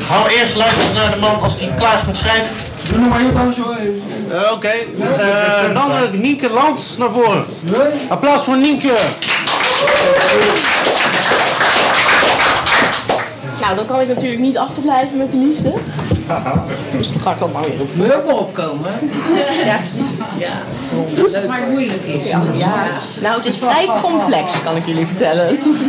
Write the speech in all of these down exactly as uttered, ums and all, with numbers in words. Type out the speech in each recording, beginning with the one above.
Gaan we eerst luisteren naar de man als hij klaar is met schrijven. Doe nog maar heel trouwens zo. Uh, Oké, okay. uh, dan uh, Nienke Lans naar voren. Applaus voor Nienke. Nou, dan kan ik natuurlijk niet achterblijven met de liefde. Dus dan ga ik dan maar weer op. Moet je ook wel opkomen? Ja, precies. Ja. Dat het maar moeilijk is. Ja, ja. Nou, het is vrij complex, kan ik jullie vertellen.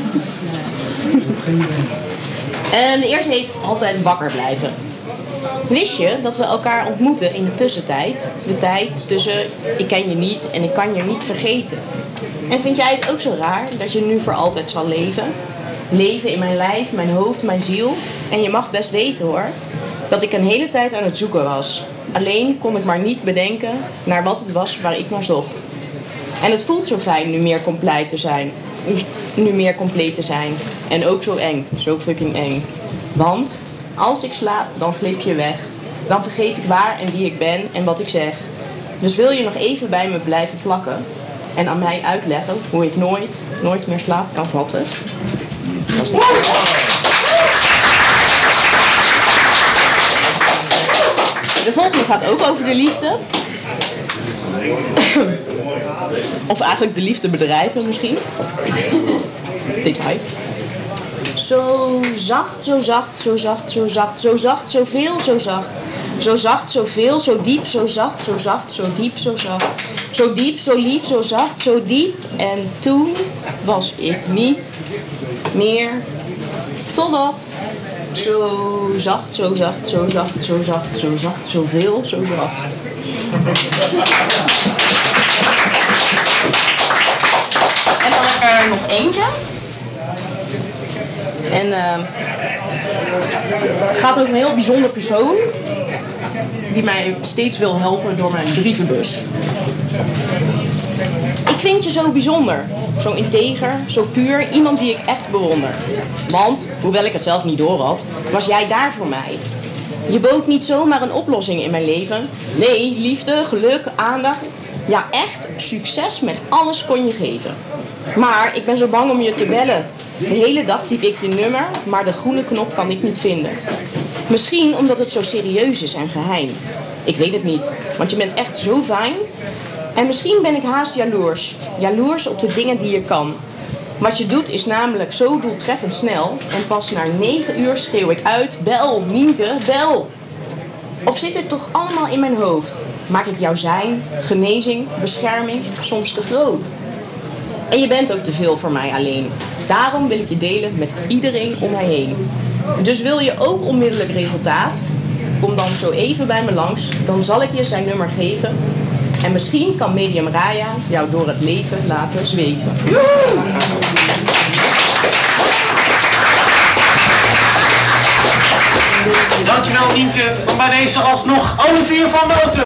En de eerste heet altijd wakker blijven. Wist je dat we elkaar ontmoeten in de tussentijd? De tijd tussen ik ken je niet en ik kan je niet vergeten. En vind jij het ook zo raar dat je nu voor altijd zal leven? Leven in mijn lijf, mijn hoofd, mijn ziel. En je mag best weten hoor, dat ik een hele tijd aan het zoeken was. Alleen kon ik maar niet bedenken naar wat het was waar ik naar zocht. En het voelt zo fijn nu meer compleet te zijn. Nu meer compleet te zijn. En ook zo eng, zo fucking eng. Want als ik slaap, dan glip je weg. Dan vergeet ik waar en wie ik ben en wat ik zeg. Dus wil je nog even bij me blijven plakken en aan mij uitleggen hoe ik nooit, nooit meer slaap kan vatten? Dat is het. De volgende gaat ook over de liefde. Of eigenlijk de liefde bedrijven misschien. Detail. Zo zacht, zo zacht, zo zacht, zo zacht, zo zacht, zoveel, zo zacht. Zo zacht, zoveel, zo diep, zo zacht, zo zacht, zo diep, zo zacht. Zo diep, zo lief, zo zacht, zo diep. En toen was ik niet meer totdat. Zo zacht, zo zacht, zo zacht, zo zacht, zo zacht, zoveel, zo zacht. En dan heb ik er nog eentje. En uh, het gaat over een heel bijzonder persoon die mij steeds wil helpen door mijn brievenbus. Ik vind je zo bijzonder, zo integer, zo puur, iemand die ik echt bewonder. Want, hoewel ik het zelf niet door had, was jij daar voor mij. Je bood niet zomaar een oplossing in mijn leven. Nee, liefde, geluk, aandacht. Ja, echt, succes met alles kon je geven. Maar ik ben zo bang om je te bellen. De hele dag typ ik je nummer, maar de groene knop kan ik niet vinden. Misschien omdat het zo serieus is en geheim. Ik weet het niet, want je bent echt zo fijn. En misschien ben ik haast jaloers. Jaloers op de dingen die je kan. Wat je doet is namelijk zo doeltreffend snel. En pas na negen uur schreeuw ik uit, bel, Nienke, bel. Of zit het toch allemaal in mijn hoofd? Maak ik jouw zijn, genezing, bescherming soms te groot? En je bent ook te veel voor mij alleen. Daarom wil ik je delen met iedereen om mij heen. Dus wil je ook onmiddellijk resultaat? Kom dan zo even bij me langs, dan zal ik je zijn nummer geven. En misschien kan Medium Raya jou door het leven laten zweven. Dankjewel Nienke, dan bij deze alsnog Olivier van Noten.